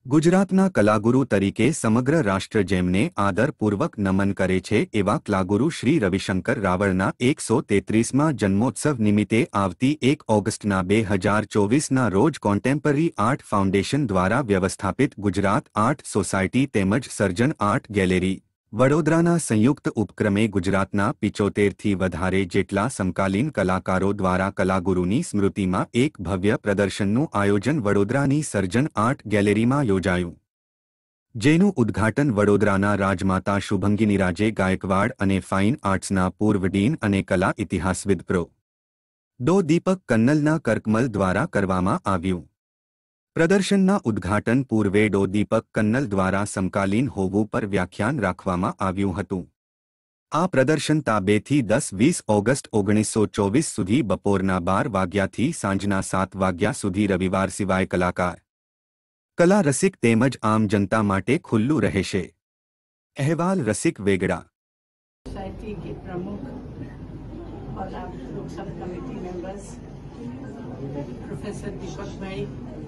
ગુજરાતના કલાગુરુ તરીકે સમગ્ર રાષ્ટ્ર જેમને આદરપૂર્વક નમન કરે છે એવા કલાગુરુ શ્રી રવિશંકર રાવળના 133માં જન્મોત્સવ નિમિત્તે આવતી 1 ઓગસ્ટના 2024ના રોજ કોન્ટેમ્પરરી આર્ટ ફાઉન્ડેશન દ્વારા વ્યવસ્થાપિત ગુજરાત આર્ટ સોસાયટી તેમજ સર્જન આર્ટ ગેલેરી વડોદરાના સંયુક્ત ઉપક્રમે ગુજરાતના 75થી વધારે જેટલા સમકાલીન કલાકારો દ્વારા કલાગુરુની સ્મૃતિમાં એક ભવ્ય પ્રદર્શનનું આયોજન વડોદરાની સર્જન આર્ટ ગેલેરીમાં યોજાયું, જેનું ઉદ્ઘાટન વડોદરાના રાજમાતા શુભંગીનીરાજે ગાયકવાડ અને ફાઇન આર્ટ્સના પૂર્વ ડીન અને કલા ઇતિહાસવિદ પ્રો. ડો. દીપક કન્નલના કરકમલ દ્વારા કરવામાં આવ્યું. પ્રદર્શનના ઉદ્ઘાટન પૂર્વે ડો. દીપક કન્નલ દ્વારા સમકાલીન હોવું પર વ્યાખ્યાન રાખવામાં આવ્યું હતું. આ પ્રદર્શન તા 2 થી 10-20 ઓગસ્ટ 1924 સુધી બપોરના 12 વાગ્યાથી સાંજના 7 વાગ્યા સુધી રવિવાર સિવાય કલાકાર, કલા રસિક તેમજ આમ જનતા માટે ખુલ્લું રહેશે. અહેવાલ રસિક વેગડા. सोसाइटी के प्रमुख और आप लोग सब कमेटी मेंबर्स, प्रोफेसर दीपक भाई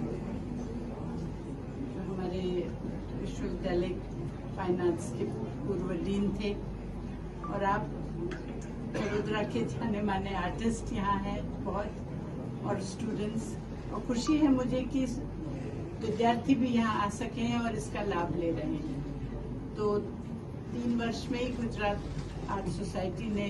जो हमारे विश्वविद्यालय फाइन आर्ट्स के पूर्व डीन थे, और आप वडोदरा के जाने माने आर्टिस्ट यहाँ हैं बहुत, और स्टूडेंट्स, और खुशी है मुझे कि विद्यार्थी भी यहाँ आ सके हैं और इसका लाभ ले रहे हैं. तो 3 वर्ष में ही गुजरात आर्ट सोसाइटी ने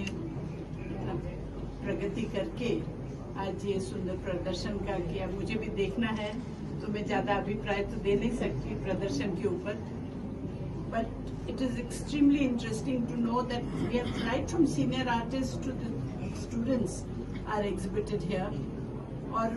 प्रगति करके आज ये सुंदर प्रदर्शन का किया. मुझे भी देखना है तो मैं ज्यादा अभिप्राय तो दे नहीं सकती प्रदर्शन के ऊपर, but it is extremely interesting to know that we have right from senior artist to the students are exhibited here. और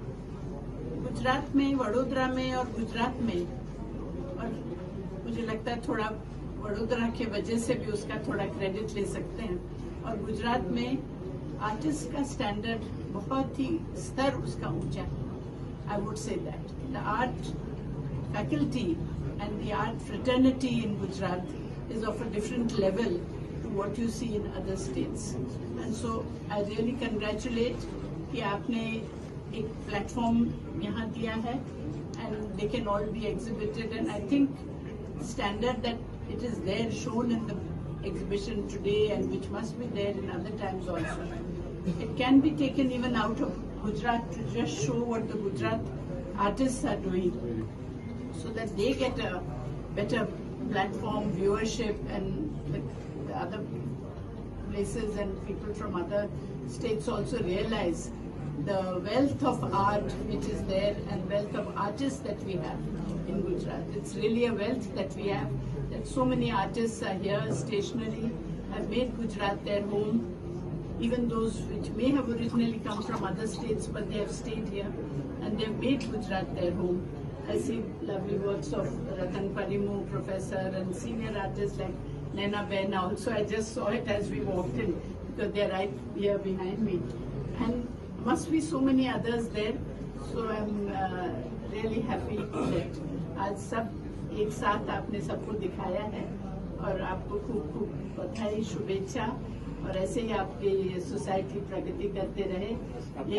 गुजरात में, वडोदरा में और गुजरात में, और मुझे लगता है थोड़ा वडोदरा के वजह से भी उसका थोड़ा क्रेडिट ले सकते हैं, और गुजरात में आर्टिस्ट का स्टैंडर्ड बहुत ही स्तर उसका ऊंचा है. I would say that the art faculty and the art fraternity in Gujarat is of a different level to what you see in other states. And so I really congratulate कि आपने एक platform यहाँ दिया है, and they can all be exhibited. And I think standard that it is there shown in the exhibition today and which must be there in other times also. It can be taken even out of Gujarat to just show what the Gujarat artists are doing, so that they get a better platform, viewership, and the other places and people from other states also realize the wealth of art which is there and wealth of artists that we have in Gujarat. It's really a wealth that we have, that so many artists are here stationally, have made Gujarat their home. Even those which may have originally come from other states, but they have stayed here and they have made Gujarat their home. I see lovely works of Ratan Parimu, professor, and senior artists like Naina Ben also. I just saw it as we walked in because they are right here behind me. And must be so many others there. So I'm really happy that आज सब एक साथ आपने सबको दिखाया है, और आपको खूब खूब बधाई, शुभेच्छा, और ऐसे ही आपकी सोसाइटी प्रगति करते रहे.